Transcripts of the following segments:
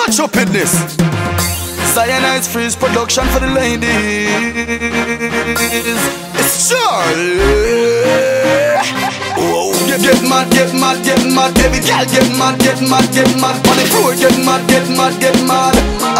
Match up in this. Cyanide Freeze production for the ladies. It's Charlie. Whoa. Get mad, get mad, get mad. Baby girl, get mad, get mad, get mad. On the floor, get mad, get mad, get mad.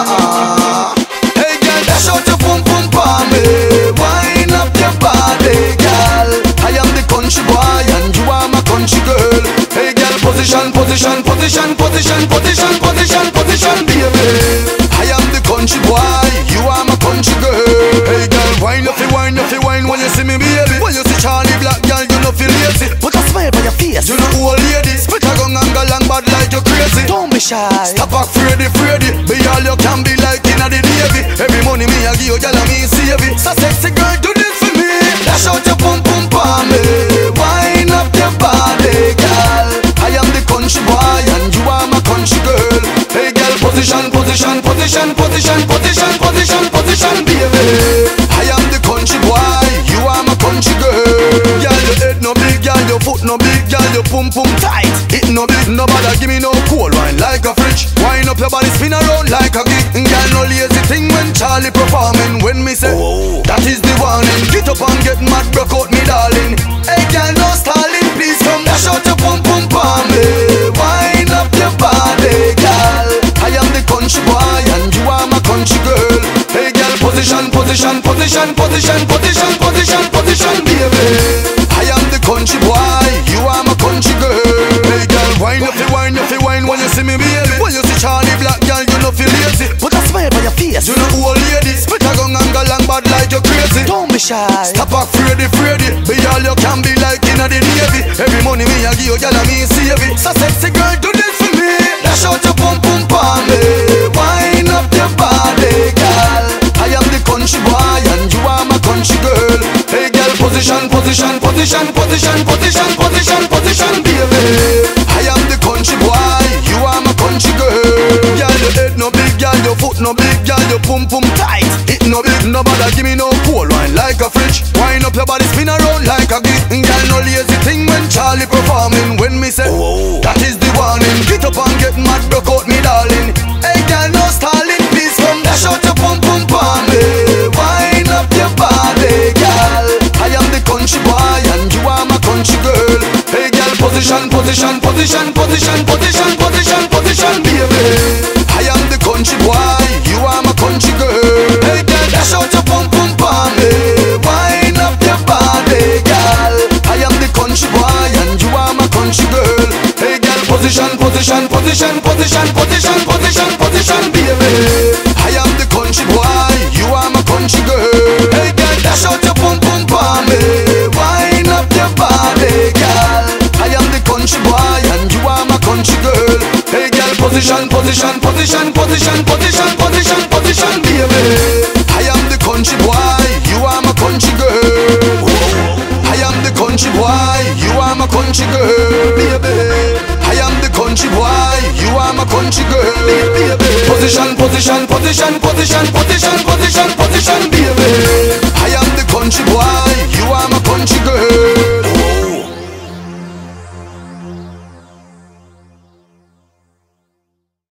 Hey girl, dash out your pum pum for me. Wind up your body, girl. I am the country boy and you are my country girl. Hey girl, position, position, position, position, position, position, position, baby. I am the country boy, you are my country girl. Hey girl, wine up, wine up, wine when you see me, baby. When you see Charlie Black, girl, you know feel lazy. Put a smile on your face. You know old lady, spit a gun and go long bad like you crazy. Don't be shy. Stop back, Freddy, Freddy. Be all you can be like in the Navy. Every money me I give you, girl, I me save it. So sexy girl, do this for me. Dash out your pum pum for me. Wind up your body, girl. I am the country boy and you are my country girl. Hey girl, position, position, position, position, position, position, position, baby. I am the country boy, you are my country girl. Girl, your head no big, girl, your foot no big, girl, your pum pum tight. It no big, no bother, give me no cold wine like a fridge. Wind up your body, spin around like a gig. Girl, no lazy thing when Charlie performing. When me say, oh, that is the warning. Get up and get mad, broke out me darling. Hey girl, no stalling, please come dash out your pum pum for me. Wind up your body, girl. I am the country boy and you are my country girl. Hey girl, position, position, position, position, position, position, position, baby. I am the country boy, you are my country girl. Hey girl, wine up, wine up, wine when you see me, baby. When you see Charlie Black, girl, you know feel lazy. Put a smile on your face. You know old lady, spit a gun and go long bad like you crazy. Don't be shy. Stop back, Freddy, Freddy. Be all you can be like in the Navy. Every money me I give you, girl, I me save it. So sexy girl, do this for me. Dash out your pum pum for me. Wind up your body, girl. I am the country boy and you are my country girl. Hey girl, position, position, position, position, position, position, position, baby. I am the country boy, you are my country girl. Girl, your head no big, girl, your foot no big, girl, your pum pum tight. It no big, no bother, give me no cold wine like a fridge. Wind up your body, spin around like a gig. Girl, no lazy thing when Charlie performing. When me say, oh, that is the warning. Get up and get mad, broke out me darling. Hey girl, no stalling, please come dash out your pum pum for me. Wind up your body, girl. I am the country boy and you are my country girl. Hey girl, position, position, position, position, position, position, position, baby. I am the country boy, you are my country girl. Hey girl, dash out your pum pum for me. Wind up your body, girl. I am the country boy and you are my country girl. Hey girl, position, position, position, position, position, position, position, baby. I am the country boy, you are my country girl. Hey girl, dash out your pum pum for me. Wind up your body, girl. I am the country boy and you are my country girl. Hey girl, position, position, position, position, position, position, position, baby. I am the country boy, you are my country girl. I am the country boy, you are my country girl, baby. I am the country boy, you are my country girl, baby. Position, position, position, position, position, position, position, baby. I am the country boy.